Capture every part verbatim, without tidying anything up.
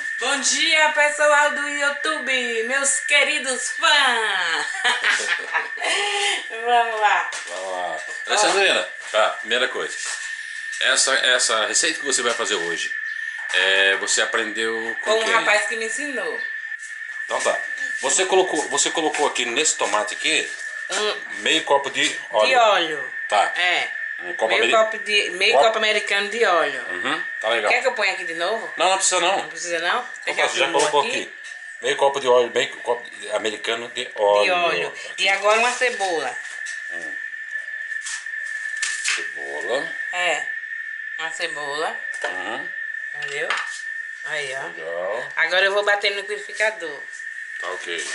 Bom dia, pessoal do YouTube, meus queridos fãs. Vamos lá. Vamos lá. Alexandrina, tá, primeira coisa. Essa, essa receita que você vai fazer hoje, é, você aprendeu com, Com um quem? rapaz que me ensinou. Então tá. Você colocou, você colocou aqui nesse tomate aqui Um, meio copo de óleo. de óleo. Tá. É. Um copo meio ameri- copo, de, meio copo- copo americano de óleo. Uhum, tá legal. Quer que eu ponha aqui de novo? Não, não precisa não. Não precisa não? Você Então, você já filmou colocou aqui. Meio copo de óleo, meio copo de- americano de óleo. De óleo. Aqui. E agora uma cebola. Hum. Cebola. É. Uma cebola. Uhum. Entendeu? Aí, ó. Legal. Agora eu vou bater no liquidificador. Tá ok.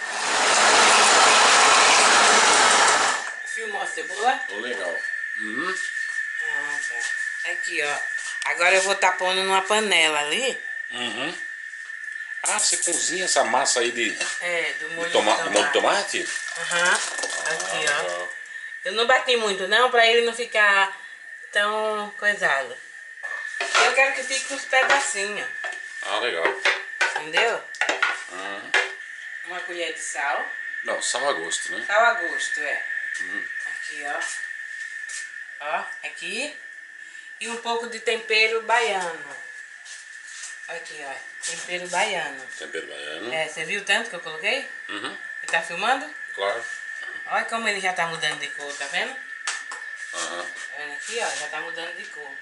Filmou a cebola? Tô legal. Uhum. Ah, tá. Aqui, ó. Agora eu vou estar pondo numa panela ali. Uhum. Ah, você cozinha essa massa aí de, É, do molho de, toma de de molho de tomate? Aham. Aqui, Ah, ó. legal. Eu não bati muito não, pra ele não ficar tão coisado. Eu quero que fique uns pedacinhos. Ah, legal. Entendeu? Uhum. Uma colher de sal. Não, sal a gosto, né? Sal a gosto, é. Uhum. Aqui, ó. Ó, aqui. E um pouco de tempero baiano. Aqui, ó. Tempero baiano. Tempero baiano. É, você viu tanto que eu coloquei? Uhum. Ele tá filmando? Claro. Olha como ele já tá mudando de cor, tá vendo? Uhum. Tá vendo aqui, ó? Já tá mudando de cor.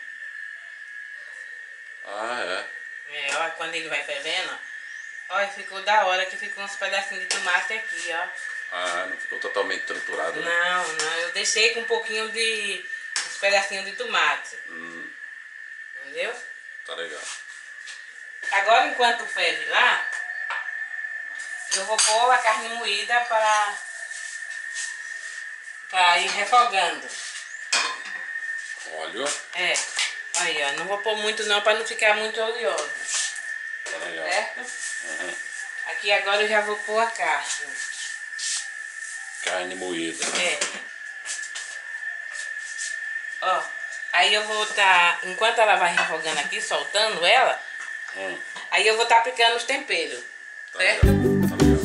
Ah, é. É, olha quando ele vai fervendo, ó. Olha, ficou da hora que ficou uns pedacinhos de tomate aqui, ó. Ah, não ficou totalmente triturado, né? Não, não, eu deixei com um pouquinho de... uns pedacinhos de tomate. Hum, Entendeu? tá legal. Agora, enquanto ferve lá, eu vou pôr a carne moída para, para ir refogando. Óleo. É, aí ó, não vou pôr muito não para não ficar muito oleoso, Tá legal. certo? Uhum. Aqui agora eu já vou pôr a carne. Carne moída. É. Ó, aí eu vou estar, tá, enquanto ela vai refogando aqui, soltando ela, Hum, aí eu vou estar tá aplicando os temperos, tá certo? legal. Tá legal.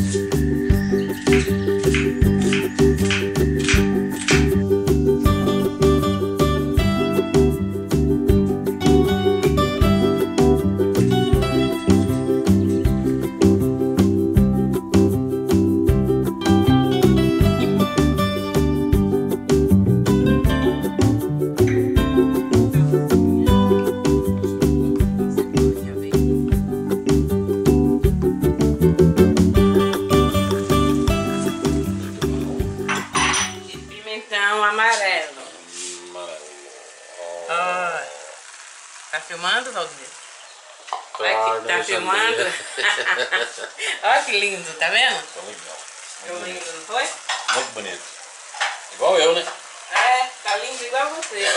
Amarelo. Amarelo. Ó. Tá filmando, Valdir? Claro, Tá filmando? Olha que lindo, tá vendo? Tá legal. Ficou lindo, não foi? Muito bonito. Igual eu, né? É, tá lindo igual você.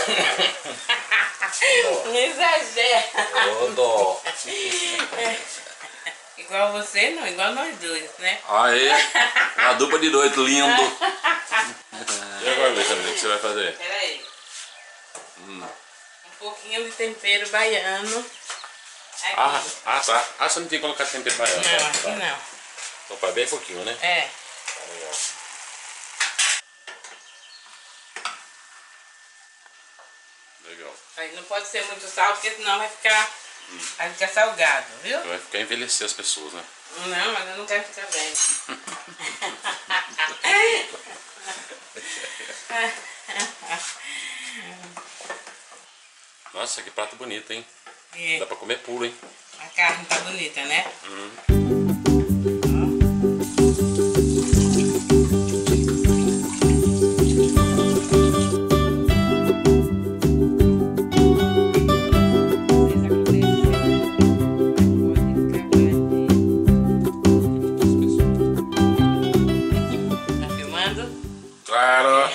Não exagera. Ô, dó. Igual você, não, igual nós dois, né? Aí, a dupla de noite, lindo. E agora, Alexandre, o que você vai fazer? Pera aí. Hum. Um pouquinho de tempero baiano. Aqui. Ah, ah, tá. Ah, você não tinha colocado tempero baiano. Não, tá? aqui Tá. não. Então faz bem pouquinho, né? É. Tá legal. Legal. Aí não pode ser muito sal, porque senão vai ficar, hum. vai ficar salgado, viu? Vai ficar envelhecer as pessoas, né? Não, mas eu não quero ficar bem. Nossa, que prato bonito, hein? É. Dá pra comer puro, hein? A carne tá bonita, né? Hum. Tá filmando? Claro!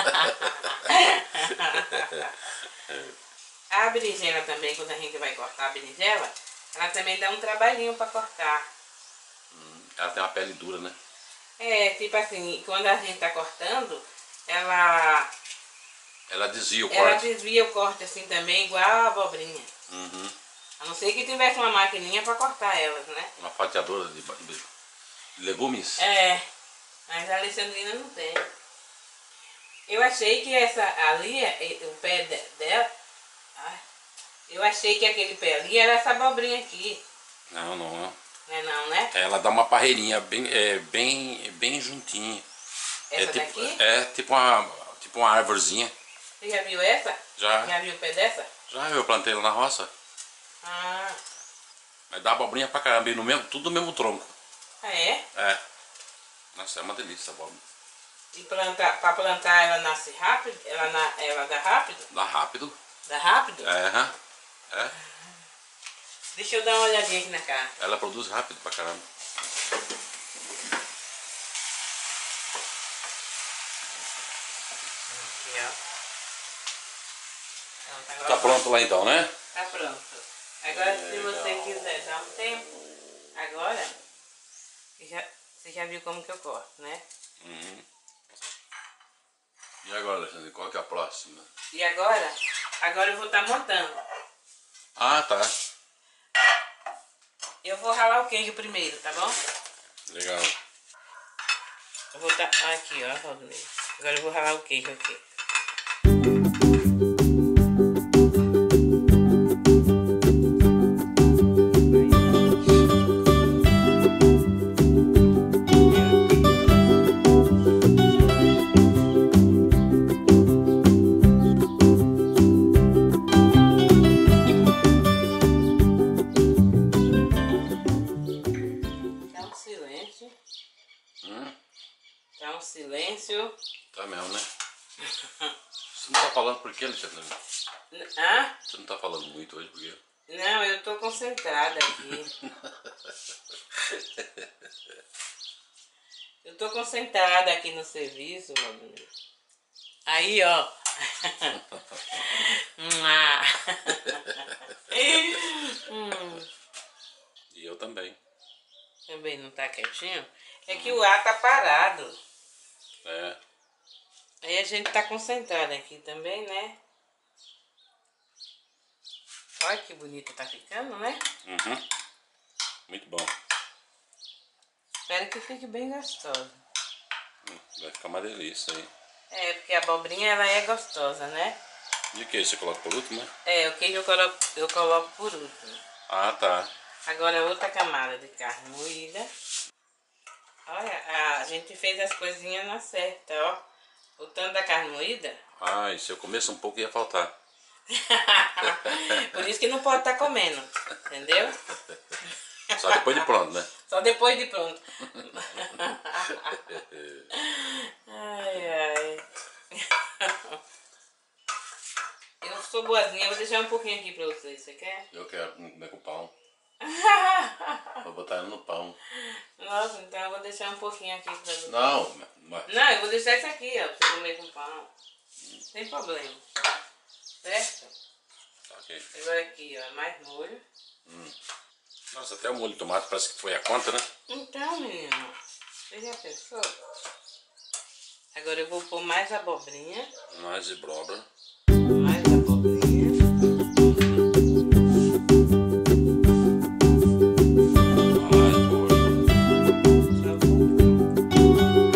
A berinjela também, quando a gente vai cortar a berinjela, ela também dá um trabalhinho pra cortar. Hum, ela tem uma pele dura, né? É, tipo assim, quando a gente tá cortando, ela... Ela desvia o Ela corte. desvia o corte assim também, igual a abobrinha. Uhum. A não ser que tivesse uma maquininha para cortar elas, né? Uma fatiadora de, de legumes? É, mas a Alexandrina não tem. Eu achei que essa ali, o pé de, dela... Ai, eu achei que aquele pé ali era essa abobrinha aqui. Não, não, não. Não é não, né? Ela dá uma parreirinha bem, é, bem, bem juntinha. Essa é tipo, daqui? É tipo uma, tipo uma árvorezinha. Você já viu essa? Já. Já viu o pé dessa? Já, eu plantei ela na roça. Ah. Mas dá abobrinha pra caramba, e no mesmo, tudo no mesmo tronco. Ah, é? É. Nossa, é uma delícia a abóbora. E plantar, pra plantar ela nasce rápido? Ela, na, ela dá rápido? Dá rápido. Dá rápido? É, hã? É. Deixa eu dar uma olhadinha aqui na cara. Ela produz rápido pra caramba. Aqui, ó. Pronto, agora Tá pronto lá então, né? Tá pronto. Agora, se você quiser dar um tempo, agora, você já, você já viu como que eu corto, né? Uhum. E agora, Alexandre, qual que é a próxima? E agora, agora eu vou estar montando. Ah, tá. Eu vou ralar o queijo primeiro, tá bom? Legal. Eu vou estar... Tá, aqui, ó, Valdemir. Agora eu vou ralar o queijo aqui. Hum? Tá um silêncio. Tá mesmo, né? Você não tá falando por quê, Alexandre? Hã? Você não tá falando muito hoje por quê? Não, eu tô concentrada aqui. Eu tô concentrada aqui no serviço, Valdemir. Aí, ó. hum. E eu também. Também não tá quietinho? É que o ar tá parado. É. Aí a gente tá concentrado aqui também, né? Olha que bonito tá ficando, né? Uhum. Muito bom. Espero que fique bem gostoso. Vai ficar uma delícia aí. É, porque a abobrinha ela é gostosa, né? E o que? Você coloca por último, né? É, o queijo eu coloco, eu coloco por último. Ah, tá. Agora outra camada de carne moída. Olha, a gente fez as coisinhas na certa, ó. O tanto da carne moída. Ah, e se eu comesse um pouco ia faltar. Por isso que não pode estar comendo, entendeu? Só depois de pronto, né? Só depois de pronto. Ai, ai. Eu sou boazinha, vou deixar um pouquinho aqui pra vocês, você quer? Eu quero comer com pão. Vou botar ela no pão. Nossa, então eu vou deixar um pouquinho aqui pra vocês. Não, mas... Não, eu vou deixar isso aqui, ó, pra você comer com pão. Sem problema. Certo? Ok. Agora aqui, ó, mais molho. Hum. Nossa, até o molho de tomate parece que foi a conta, né? Então, menino, você já pensou? Agora eu vou pôr mais abobrinha. Mais de abóbora. Mais abobrinha. Mais molho. Só um pouquinho.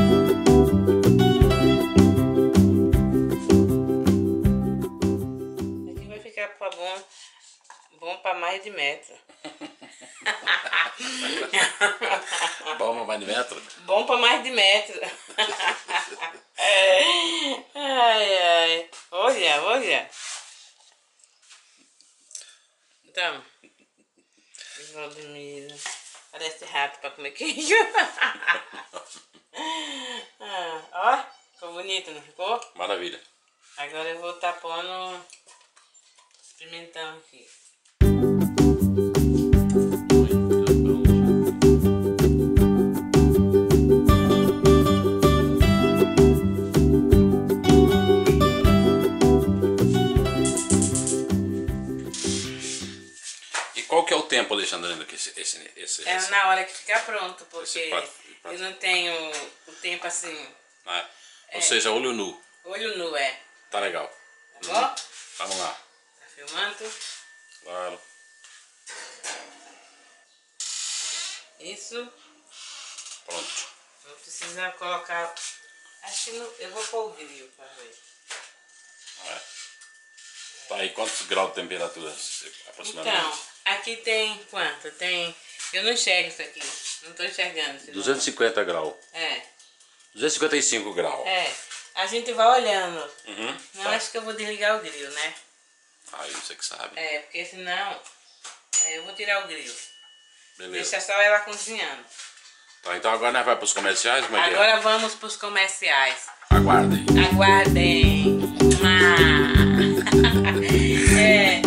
Aqui vai ficar pra bom, bom pra mais de metro. Bom, mais de metro? Bom pra mais de metro. Ai, ai. Olha, olha. Então, Valdemir, parece rato pra comer queijo. Ah, ó, ficou bonito, não ficou? Maravilha. Agora eu vou estar pondo pimentão aqui. Qual que é o tempo, Alexandrina, que esse, esse, esse, É esse... na hora que ficar pronto, porque Esse prato- prato. eu não tenho o tempo assim, Ah, ou seja, olho nu. olho nu, é. Tá legal. Tá bom? Vamos lá. Tá filmando? Claro. Isso. Pronto. Não precisa colocar... Acho que não... Eu vou pôr o grill pra ver. É. Tá aí quantos graus de temperatura aproximadamente? Então, aqui tem quanto? Tem... Eu não enxergo isso aqui. Não tô enxergando. Esse duzentos e cinquenta graus. É. duzentos e cinquenta e cinco graus. É. A gente vai olhando. Uhum, Não, tá. acho que eu vou desligar o grill, né? Aí você que sabe. É, porque senão... É, eu vou tirar o grill. Beleza. Deixa só ela cozinhando. Tá, então agora nós vamos para os comerciais? Como é que é? Agora vamos pros comerciais. Aguardem. Aguardem. Ah. É.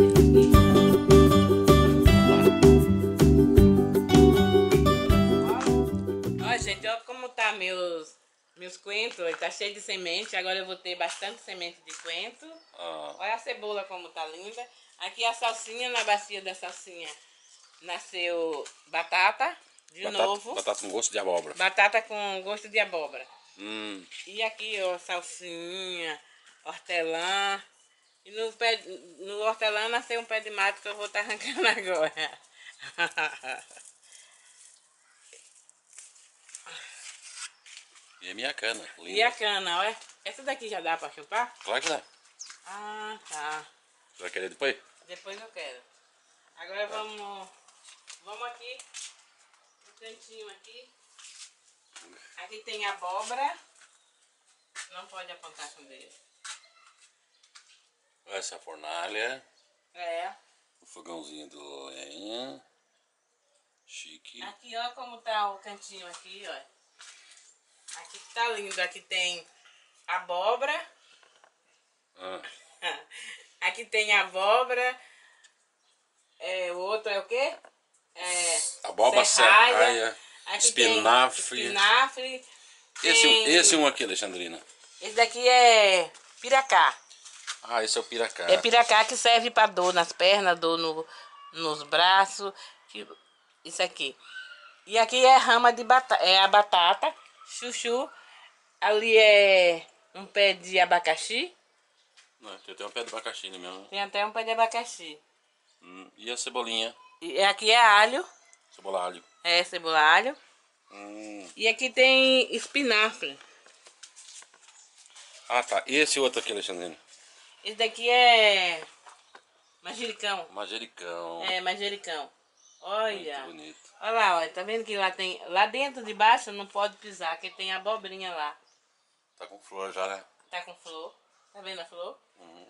Ó, gente, olha como tá meus, meus coentros. Ele tá cheio de semente. Agora eu vou ter bastante semente de coentro. Ah, Olha a cebola como tá linda. Aqui a salsinha, na bacia da salsinha nasceu batata. De batata, novo. batata com gosto de abóbora. Batata com gosto de abóbora. Hum, E aqui, ó, salsinha, hortelã. E no, pé, no hortelã nasceu um pé de mato que eu vou estar arrancando agora. e a minha cana, linda. E a cana, olha. Essa daqui já dá pra chupar? Claro que dá. Ah, tá. Você vai querer depois? Depois eu quero. Agora vamos... Vamos aqui. No cantinho aqui. Aqui tem abóbora. Não pode apontar com o dedo. Essa fornalha. É. O fogãozinho do lenha. Chique. Aqui, ó, como tá o cantinho aqui, ó. Aqui tá lindo. Aqui tem abóbora. Ah, Aqui tem abóbora. É, o outro é o quê? É, abóbora, serraia, Aqui espinafre. tem espinafre. Esse, tem- esse um aqui, Alexandrina. Esse daqui é piracá. Ah, esse é o piracá. É piracá que serve para dor nas pernas, dor no, nos braços. que- Isso aqui. E aqui é rama de batata. É a batata, chuchu. Ali é um pé de abacaxi. Não, tem até um pé de abacaxi ali mesmo. Tem até um pé de abacaxi. Hum, e a cebolinha? E aqui é alho. Cebola alho. É cebola alho. Hum. E aqui tem espinafre. Ah, tá. E esse outro aqui, Alexandrina? Esse daqui é manjericão. Manjericão. É, manjericão. Olha. Muito bonito. Olha lá, olha. Tá vendo que lá tem... Lá dentro de baixo não pode pisar, que tem abobrinha lá. Tá com flor já, né? Tá com flor. Tá vendo a flor? Uhum.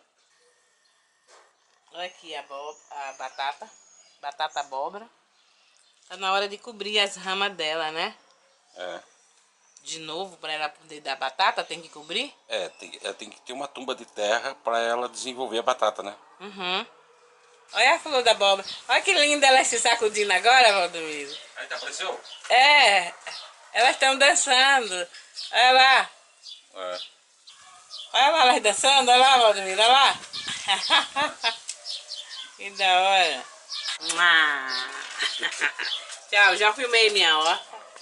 Olha aqui a, bo... a batata. Batata abóbora. Tá na hora de cobrir as ramas dela, né? É. De novo, para ela poder dar batata, tem que cobrir? É, tem, é, tem que ter uma tumba de terra para ela desenvolver a batata, né? Uhum. Olha a flor da abóbora. Olha que linda ela se sacudindo agora, Valdomiro. Aí tá, apareceu? É, elas estão dançando. Olha lá. É. Olha lá elas dançando. Olha lá, Valdomiro. Olha lá. Que da hora. Ah. Tchau, já filmei minha, ó.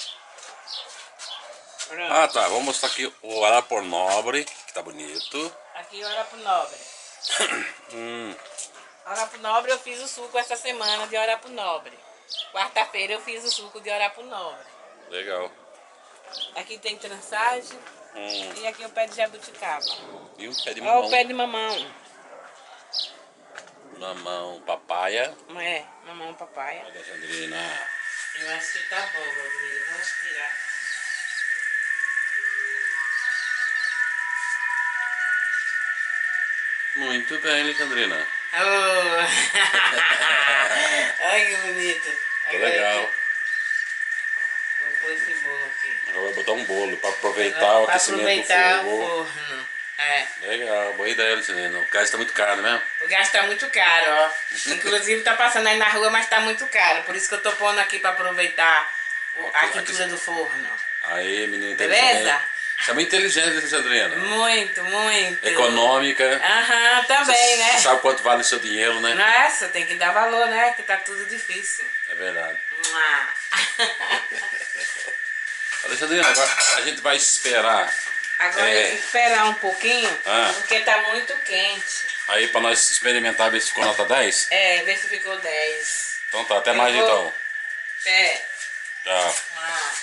Pronto. Ah, tá. Vamos mostrar aqui o arapor nobre, que tá bonito. Aqui o Arapo Nobre. hum. Arapo Nobre eu fiz o suco essa semana de Arapo Nobre. Quarta-feira eu fiz o suco de Arapo Nobre. Legal. Aqui tem trançagem Hum. e aqui o pé de jabuticaba. E um pé de Olha mamão. o pé de mamão. Mamão, papaya. É, mamão papaya. Alexandrina. Eu acho que tá bom, Rodrigo. Vamos tirar. Muito bem, Alexandrina. Oh. Olha que bonito. Que Agora legal. aqui, vou pôr esse bolo aqui. Agora vai botar um bolo para aproveitar Agora, o pra aquecimento aproveitar do o fogo. forno. É. Legal, boa ideia, Alexandrina. O gás tá muito caro, né? O gás tá muito caro, ó. Inclusive tá passando aí na rua, mas tá muito caro. Por isso que eu tô pondo aqui pra aproveitar o- a Ok, quentura do forno. Aí, menina inteligente. Beleza? Você é muito inteligente, Alexandrina. Muito, muito. Econômica. Aham, também, né? Sabe quanto vale o seu dinheiro, né? Nossa, tem que dar valor, né? Que tá tudo difícil. É verdade. Mua. Alexandrina, agora a gente vai esperar. Agora É. esperar um pouquinho, Ah. porque tá muito quente. Aí pra nós experimentar, ver se ficou nota dez. É, ver se ficou dez. Então tá, até Eu mais vou- então. É. Tchau. Ah.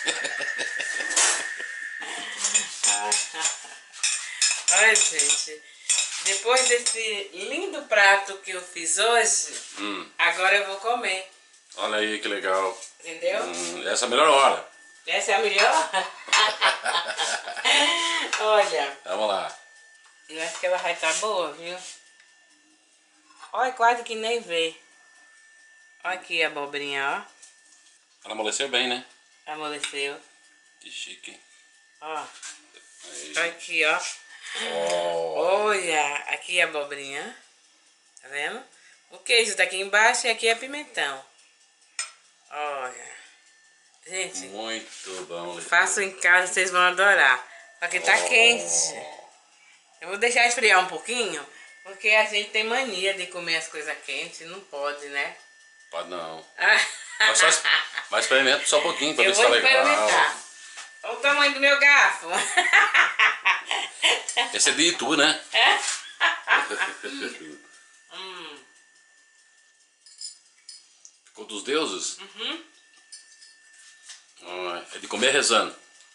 Olha, gente. Depois desse lindo prato que eu fiz hoje, Hum. agora eu vou comer. Olha aí que legal. Entendeu? Hum, essa é a melhor hora. Essa é a melhor? Olha, Vamos lá. eu acho que ela vai estar boa, viu? Olha, quase que nem vê. Olha aqui a abobrinha, ó. Ela amoleceu bem, né? Amoleceu. Que chique. Ó. Aí. Olha aqui, ó. Oh. Olha, aqui a abobrinha. Tá vendo? O queijo tá aqui embaixo e aqui é pimentão. Olha. Gente, Muito bom. façam em casa, vocês vão adorar. Só que tá Oh. quente. Eu vou deixar esfriar um pouquinho, porque a gente tem mania de comer as coisas quentes. Não pode, né? Pode não. Ah. Mas, só, es- mas experimenta só um pouquinho pra Eu ver se vou tá legal. experimentar. Olha o tamanho do meu garfo. Esse é de Itu, né? hum. Ficou dos deuses? Uhum. Ah, é de comer rezando.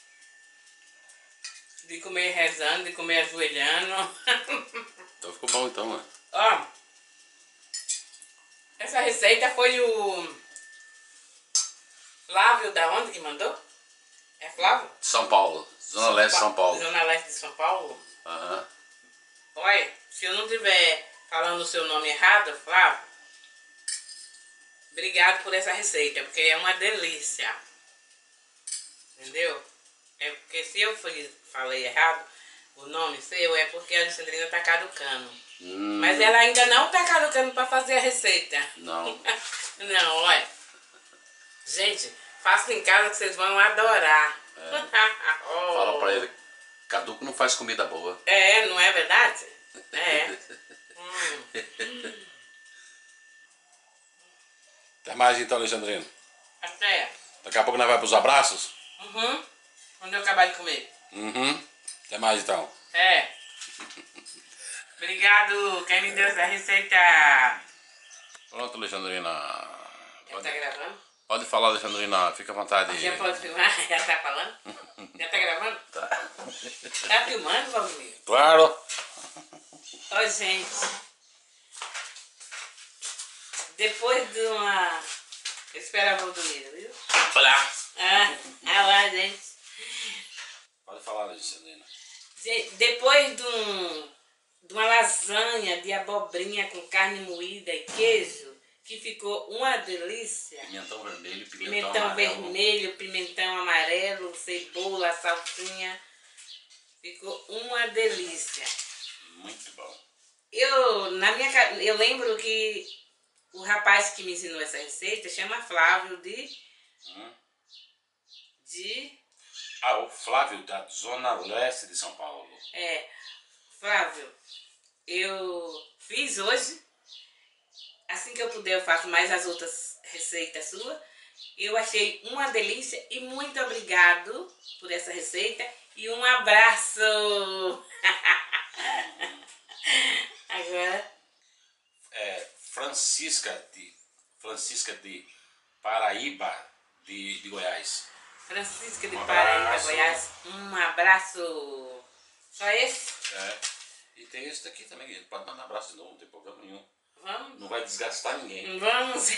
De comer rezando, de comer ajoelhando. Então ficou bom então, né? Ó, essa receita foi o Flávio da onde que mandou? É Flávio? São Paulo. Zona Leste de São Paulo. Zona Leste de São Paulo. Aham. Olha, se eu não estiver falando o seu nome errado, Flávio, obrigado por essa receita, porque é uma delícia. Entendeu? É porque se eu fui, falei errado o nome seu, é porque a Alexandrina tá caducando. Hum, Mas ela ainda não tá caducando para fazer a receita. Não. Não, olha. Gente, faça em casa que vocês vão adorar. Oh. Fala pra ele. Caduco não faz comida boa. É, não é verdade? É. hum. Até mais então, Alexandrino. Até. Daqui a pouco nós vamos pros abraços. Uhum. Quando eu acabar de comer. Uhum. Até mais então. É. Obrigado, quem me deu essa receita. Pronto, Alexandrina. Já Pode, tá gravando? pode falar, Alexandrina. Fica à vontade. Já pode filmar? Já tá falando? Já tá gravando? Tá. Tá filmando, Valmir? Claro. Oi, gente. Depois de uma... Eu esperava o dormir, viu? Olá. Ah, ah lá, gente. Pode falar, Alexandrina. Gente, depois de, um, de uma lasanha de abobrinha com carne moída e queijo, que ficou uma delícia. Pimentão vermelho, pimentão, Pimentão amarelo. vermelho, pimentão amarelo, cebola, salsinha. Ficou uma delícia. Muito bom. Eu, na minha, ca- eu lembro que o rapaz que me ensinou essa receita chama Flávio de... Hum. de Ah, o Flávio da Zona Leste de São Paulo. é, Flávio, eu fiz hoje. Assim que eu puder eu faço mais as outras receitas suas. Eu achei uma delícia e muito obrigado por essa receita. E um abraço! Agora... É Francisca de, Francisca de Paraíba de, de Goiás. Francisca de Um Paraíba, abraço. Goiás. Um abraço. Só esse? É. E tem esse daqui também, ele pode mandar um abraço de novo, não tem problema nenhum. Vamos? Não vai desgastar ninguém. Vamos.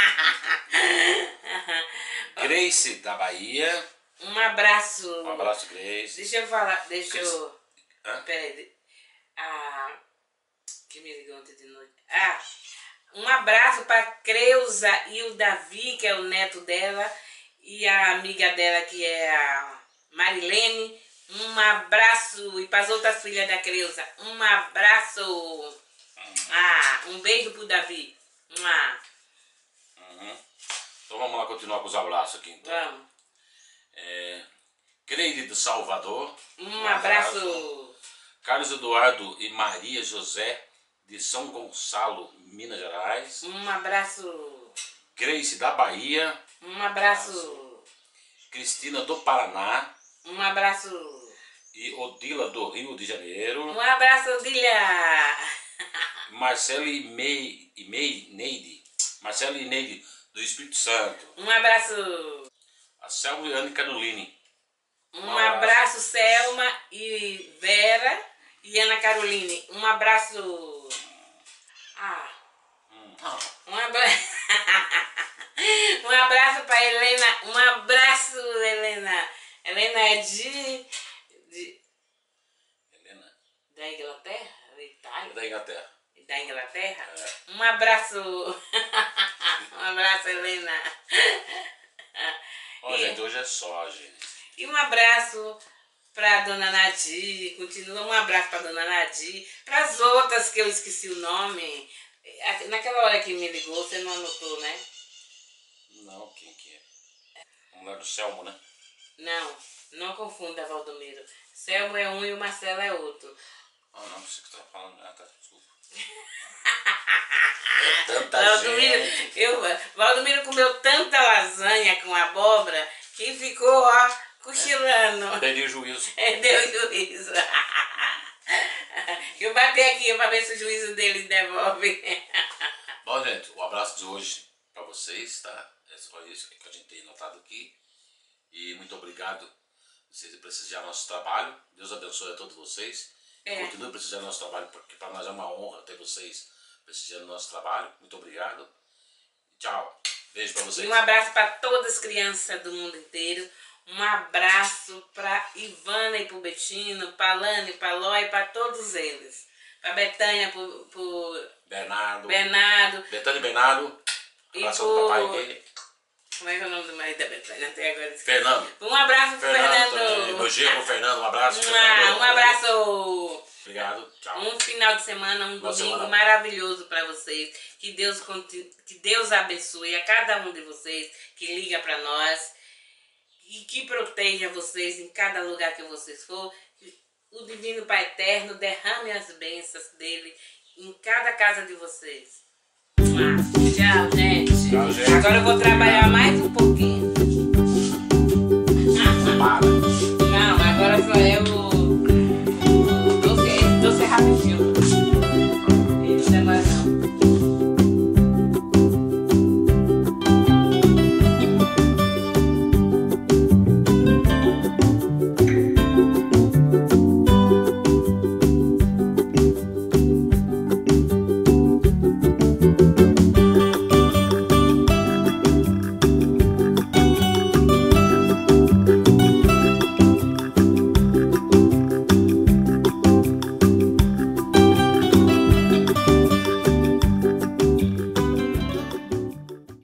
Grace da Bahia. Um abraço. Um abraço, Grace. Deixa eu falar, deixa Cris- eu... Hã? Peraí. de- Ah, que me ligou ontem de noite. Ah, um abraço para Creuza e o Davi, que é o neto dela, e a amiga dela, que é a Marilene. Um abraço. E para as outras filhas da Creuza. Um abraço. Ah, um beijo pro Davi. Ah, Uhum. Então vamos lá continuar com os abraços aqui então. vamos. É, Cleide do Salvador. Um abraço. Carlos Eduardo e Maria José de São Gonçalo, Minas Gerais. Um abraço. Grace da Bahia. Um abraço. Cristina do Paraná. Um abraço. E Odila do Rio de Janeiro. Um abraço, Odília. Marcelo e Mei, e Mei, Neide. Marcelo e Neide, do Espírito Santo. Um abraço. A Selma e Ana Caroline. Um, um abraço. abraço, Selma e Vera e Ana Caroline. Um abraço. Ah. Hum. Um abraço. Um abraço para Helena. Um abraço, Helena. Helena é de. de Helena? Da Inglaterra? Da Itália? Da Inglaterra. Da Inglaterra? É. Um abraço. Um abraço, Helena. Ó, e, gente, hoje é só, gente. E um abraço para Dona Nadir. Continua um abraço para Dona Nadir. Para as outras que eu esqueci o nome. Naquela hora que me ligou, você não anotou, né? Não, quem que é? A mulher do Selmo, né? Não, não confunda, Valdomiro. Selmo é um e o Marcelo é outro. Ah, não, você que tá falando. Ah, tá, desculpa. É tanta Valdomiro, gente. Eu, Valdomiro comeu tanta lasanha com abóbora que ficou, ó, cochilando. Perdi o juízo. É, deu juízo. Eu bati aqui pra ver se o juízo dele devolve. Bom, gente, o abraço de hoje pra vocês, tá? É só isso que a gente tem notado aqui. E muito obrigado. Vocês prestigiar nosso trabalho. Deus abençoe a todos vocês. É. Continue prestigiando nosso trabalho, porque para nós é uma honra ter vocês prestigiando nosso trabalho. Muito obrigado. Tchau. Beijo para vocês. E um abraço para todas as crianças do mundo inteiro. Um abraço para Ivana e para o Betino, para Lani, para Lói, para todos eles. Para Betânia, para Bernardo. Bernardo. Betânia e Bernardo. Abraço do papai aqui. Como é que é o nome do marido da Betânia até agora? Fernando. Um abraço pro Fernando. Fernando. Elogio pro Fernando, um abraço. Um, Fernando. um abraço. Obrigado, tchau. Um final de semana, um Boa domingo semana. maravilhoso para vocês. Que Deus, que Deus abençoe a cada um de vocês que liga para nós. E que proteja vocês em cada lugar que vocês for. O Divino Pai Eterno derrame as bênçãos dele em cada casa de vocês. Tchau, gente. Tchau, gente. Agora eu vou trabalhar mais um pouco.